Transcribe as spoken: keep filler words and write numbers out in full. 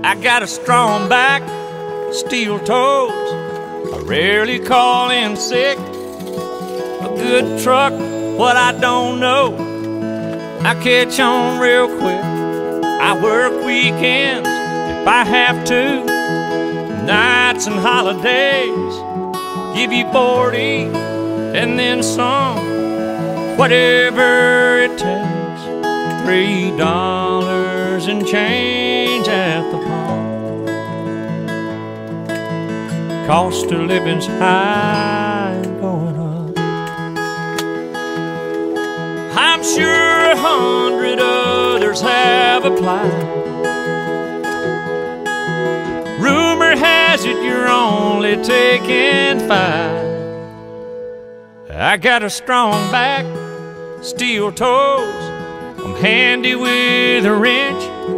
I got a strong back, steel toes. I rarely call in sick. A good truck, what I don't know, I catch on real quick. I work weekends if I have to, nights and holidays. Give you forty and then some, whatever it takes. Three dollars and change at the pump. Cost of living's high and going up. I'm sure a hundred others have applied. Rumor has it you're only taking five. I got a strong back, steel toes. I'm handy with a wrench.